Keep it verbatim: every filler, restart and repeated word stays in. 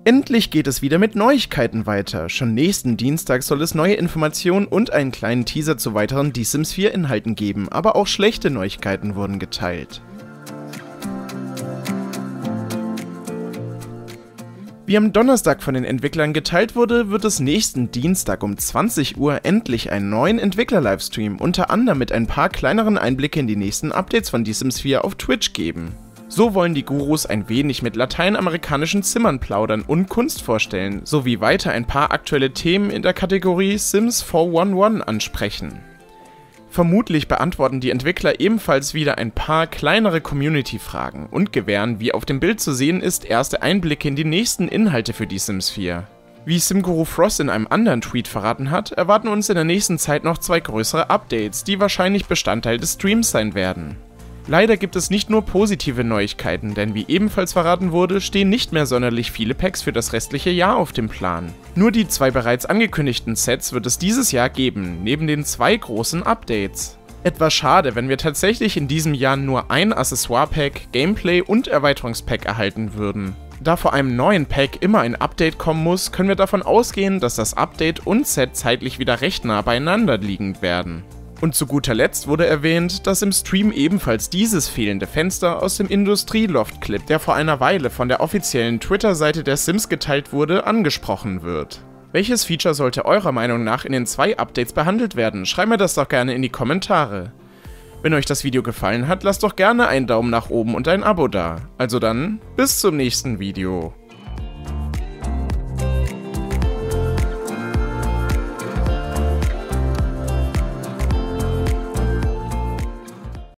Endlich geht es wieder mit Neuigkeiten weiter. Schon nächsten Dienstag soll es neue Informationen und einen kleinen Teaser zu weiteren Die Sims vier Inhalten geben, aber auch schlechte Neuigkeiten wurden geteilt. Wie am Donnerstag von den Entwicklern geteilt wurde, wird es nächsten Dienstag um zwanzig Uhr endlich einen neuen Entwickler-Livestream, unter anderem mit ein paar kleineren Einblicke in die nächsten Updates von Die Sims vier auf Twitch geben. So wollen die Gurus ein wenig mit lateinamerikanischen Zimmern plaudern und Kunst vorstellen, sowie weiter ein paar aktuelle Themen in der Kategorie Sims vierhundertelf ansprechen. Vermutlich beantworten die Entwickler ebenfalls wieder ein paar kleinere Community-Fragen und gewähren, wie auf dem Bild zu sehen ist, erste Einblicke in die nächsten Inhalte für Die Sims vier. Wie Simguru Frost in einem anderen Tweet verraten hat, erwarten uns in der nächsten Zeit noch zwei größere Updates, die wahrscheinlich Bestandteil des Streams sein werden. Leider gibt es nicht nur positive Neuigkeiten, denn wie ebenfalls verraten wurde, stehen nicht mehr sonderlich viele Packs für das restliche Jahr auf dem Plan. Nur die zwei bereits angekündigten Sets wird es dieses Jahr geben, neben den zwei großen Updates. Etwas schade, wenn wir tatsächlich in diesem Jahr nur ein Accessoire-Pack, Gameplay und Erweiterungspack erhalten würden. Da vor einem neuen Pack immer ein Update kommen muss, können wir davon ausgehen, dass das Update und Set zeitlich wieder recht nah beieinander liegen werden. Und zu guter Letzt wurde erwähnt, dass im Stream ebenfalls dieses fehlende Fenster aus dem Industrie-Loft-Clip, der vor einer Weile von der offiziellen Twitter-Seite der Sims geteilt wurde, angesprochen wird. Welches Feature sollte eurer Meinung nach in den zwei Updates behandelt werden? Schreibt mir das doch gerne in die Kommentare. Wenn euch das Video gefallen hat, lasst doch gerne einen Daumen nach oben und ein Abo da. Also dann, bis zum nächsten Video.